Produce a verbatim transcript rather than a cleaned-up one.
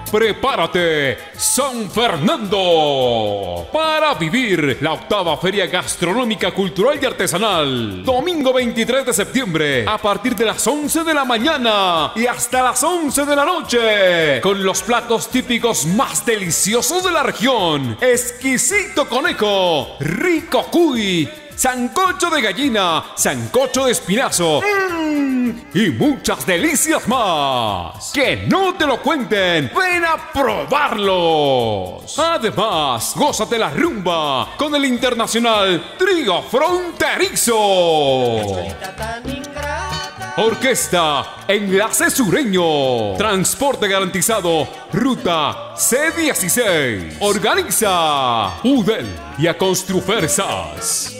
Prepárate, San Fernando, para vivir la octava Feria Gastronómica, Cultural y Artesanal. Domingo veintitrés de septiembre, a partir de las once de la mañana y hasta las once de la noche, con los platos típicos más deliciosos de la región. Exquisito conejo, rico cuy, sancocho de gallina, sancocho de espinazo, mmm, y muchas delicias más. ¡Que no te lo cuenten! ¡Ven a probarlos! Además, gózate la rumba con el internacional Trío Fronterizo. Orquesta Enlace Sureño. Transporte garantizado. Ruta C dieciséis. Organiza Udel y a Construfersas.